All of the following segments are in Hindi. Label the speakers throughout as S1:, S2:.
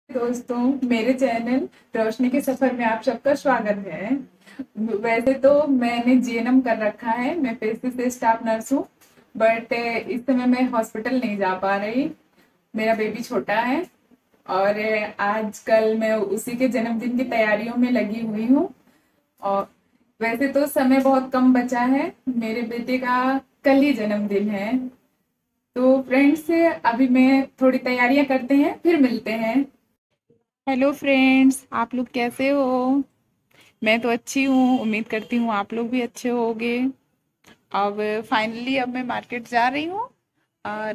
S1: दोस्तों, मेरे चैनल रोशनी के सफर में आप सबका स्वागत है। वैसे तो मैंने जीएनएम कर रखा है, मैं पेशे से स्टाफ नर्स हूँ। बट इस समय मैं हॉस्पिटल नहीं जा पा रही, मेरा बेबी छोटा है। और आजकल मैं उसी के जन्मदिन की तैयारियों में लगी हुई हूँ। और वैसे तो समय बहुत कम बचा है, मेरे बेटे का कल ही जन्मदिन है। तो फ्रेंड्स, अभी मैं थोड़ी तैयारियां करते हैं, फिर मिलते हैं। हेलो फ्रेंड्स, आप लोग कैसे हो? मैं तो अच्छी हूँ, उम्मीद करती हूँ आप लोग भी अच्छे होगे। अब फाइनली अब मैं मार्केट जा रही हूँ। और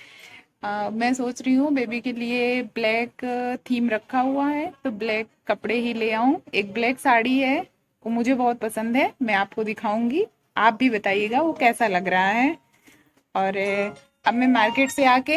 S1: मैं सोच रही हूँ बेबी के लिए ब्लैक थीम रखा हुआ है, तो ब्लैक कपड़े ही ले आऊँ। एक ब्लैक साड़ी है, वो मुझे बहुत पसंद है, मैं आपको दिखाऊंगी। आप भी बताइएगा वो कैसा लग रहा है। और अब मैं मार्केट से आके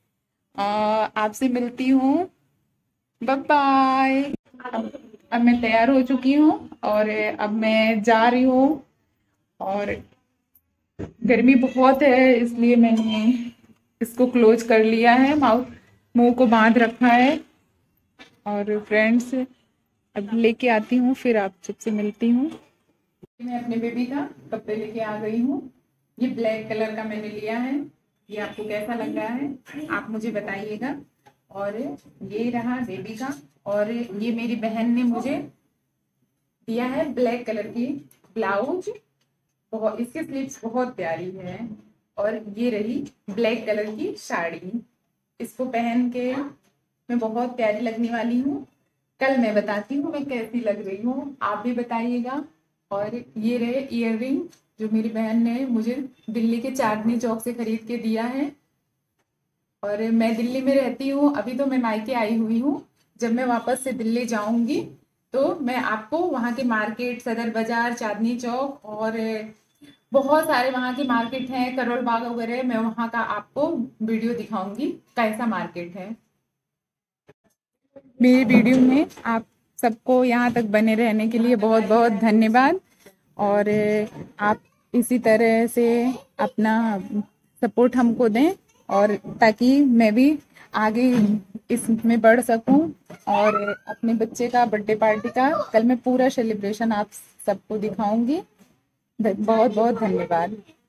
S1: आपसे मिलती हूँ। Bye bye. अब मैं तैयार हो चुकी हूँ और अब मैं जा रही हूँ। और गर्मी बहुत है, इसलिए मैंने इसको क्लोज कर लिया है, माउथ मुंह को बांध रखा है। और फ्रेंड्स, अब लेके आती हूँ, फिर आप सबसे मिलती हूँ। मैं अपने बेबी का कपड़े लेके आ गई हूँ। ये ब्लैक कलर का मैंने लिया है। ये आपको कैसा लग रहा है आप मुझे बताइएगा। और ये रहा बेबी का। और ये मेरी बहन ने मुझे दिया है ब्लैक कलर की ब्लाउज। बहुत, इसकी स्लीव्स बहुत प्यारी है। और ये रही ब्लैक कलर की साड़ी। इसको पहन के मैं बहुत प्यारी लगने वाली हूँ। कल मैं बताती हूँ मैं कैसी लग रही हूँ, आप भी बताइएगा। और ये रहे इयररिंग, जो मेरी बहन ने मुझे दिल्ली के चांदनी चौक से खरीद के दिया है। और मैं दिल्ली में रहती हूँ, अभी तो मैं मायके आई हुई हूँ। जब मैं वापस से दिल्ली जाऊंगी तो मैं आपको वहाँ के मार्केट, सदर बाजार, चांदनी चौक और बहुत सारे वहाँ के मार्केट हैं, करोल बाग वगैरह, मैं वहाँ का आपको वीडियो दिखाऊंगी कैसा मार्केट है। मेरी वीडियो में आप सबको यहाँ तक बने रहने के लिए बहुत बहुत धन्यवाद। और आप इसी तरह से अपना सपोर्ट हमको दें, और ताकि मैं भी आगे इसमें बढ़ सकूं। और अपने बच्चे का बर्थडे पार्टी का कल मैं पूरा सेलिब्रेशन आप सबको दिखाऊंगी। बहुत बहुत धन्यवाद।